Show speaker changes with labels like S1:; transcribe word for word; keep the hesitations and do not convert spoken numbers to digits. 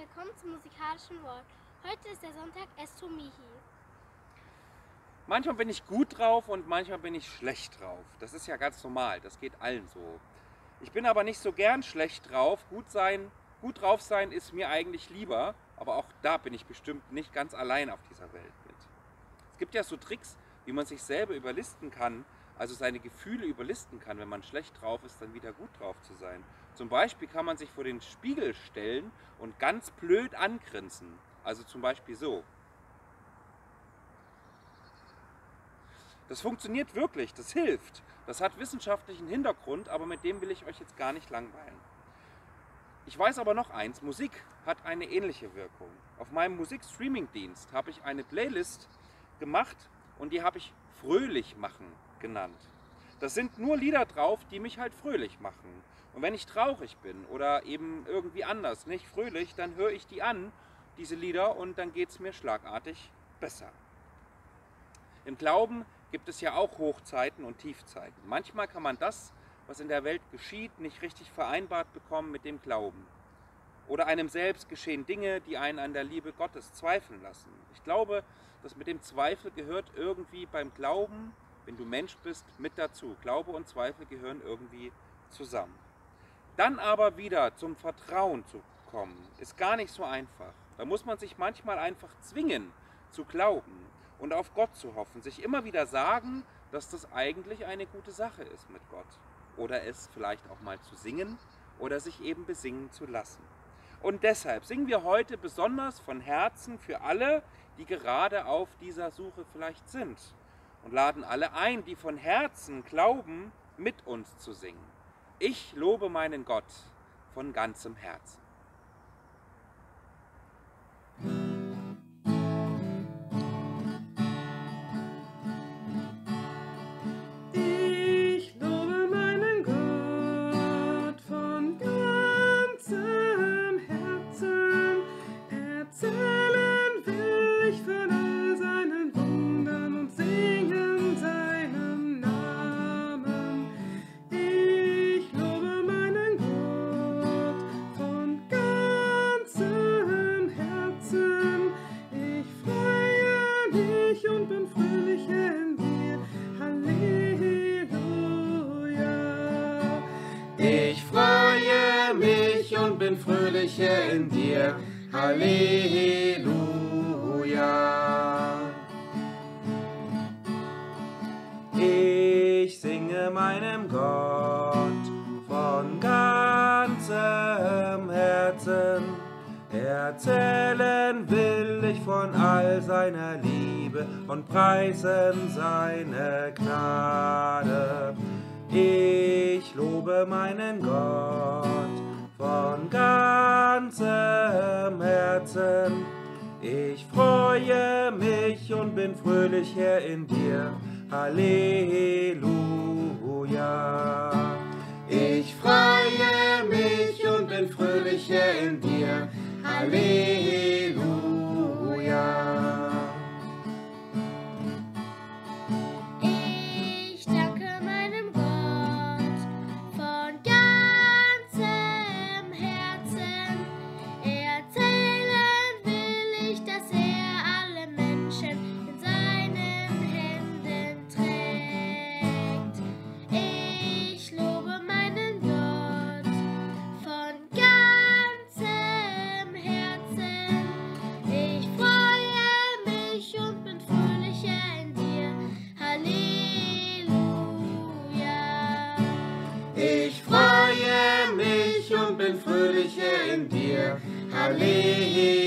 S1: willkommen zum musikalischen Wort. Heute ist der Sonntag Esto Mihi.
S2: Manchmal bin ich gut drauf und manchmal bin ich schlecht drauf. Das ist ja ganz normal, das geht allen so. Ich bin aber nicht so gern schlecht drauf. Gut sein, gut drauf sein ist mir eigentlich lieber, aber auch da bin ich bestimmt nicht ganz allein auf dieser Welt mit. Es gibt ja so Tricks, wie man sich selber überlisten kann, also seine Gefühle überlisten kann, wenn man schlecht drauf ist, dann wieder gut drauf zu sein. Zum Beispiel kann man sich vor den Spiegel stellen und ganz blöd angrinsen. Also zum Beispiel so. Das funktioniert wirklich, das hilft. Das hat wissenschaftlichen Hintergrund, aber mit dem will ich euch jetzt gar nicht langweilen. Ich weiß aber noch eins, Musik hat eine ähnliche Wirkung. Auf meinem Musikstreaming-Dienst habe ich eine Playlist gemacht und die habe ich Fröhlich machen genannt. Das sind nur Lieder drauf, die mich halt fröhlich machen. Und wenn ich traurig bin oder eben irgendwie anders, nicht fröhlich, dann höre ich die an, diese Lieder, und dann geht es mir schlagartig besser. Im Glauben gibt es ja auch Hochzeiten und Tiefzeiten. Manchmal kann man das, was in der Welt geschieht, nicht richtig vereinbart bekommen mit dem Glauben. Oder einem selbst geschehen Dinge, die einen an der Liebe Gottes zweifeln lassen. Ich glaube, dass mit dem Zweifel gehört irgendwie beim Glauben, wenn du Mensch bist, mit dazu. Glaube und Zweifel gehören irgendwie zusammen. Dann aber wieder zum Vertrauen zu kommen, ist gar nicht so einfach. Da muss man sich manchmal einfach zwingen zu glauben und auf Gott zu hoffen, sich immer wieder sagen, dass das eigentlich eine gute Sache ist mit Gott. Oder es vielleicht auch mal zu singen oder sich eben besingen zu lassen. Und deshalb singen wir heute besonders von Herzen für alle, die gerade auf dieser Suche vielleicht sind. Und laden alle ein, die von Herzen glauben, mit uns zu singen. Ich lobe meinen Gott von ganzem Herzen.
S3: Ich lobe meinen Gott von ganzem Herzen. Erzählen will ich von all seinen Wundern und singen seinem Namen. Ich lobe meinen Gott von ganzem Herzen. Ich freue mich und bin fröhlich in dir. Halleluja. Ich freue mich und bin fröhlicher in dir. Halleluja. Ich singe meinem Gott von ganzem Herzen. Erzählen will ich von all seiner Liebe und preisen seine Gnade. Ich lobe meinen Gott von ganzem Herzen. Ich freue mich und bin fröhlicher in dir. Halleluja. Ich freue mich und bin fröhlicher in dir. Halleluja.
S1: Ich danke meinem Gott von ganzem Herzen. Erzählen will ich, dass er alle Menschen in seinen Händen trägt. Ich lobe meinen Gott von ganzem Herzen. Ich freue mich und bin fröhlicher in dir. Halleluja.
S3: Ich freue mich und bin fröhlicher in dir. Halleluja.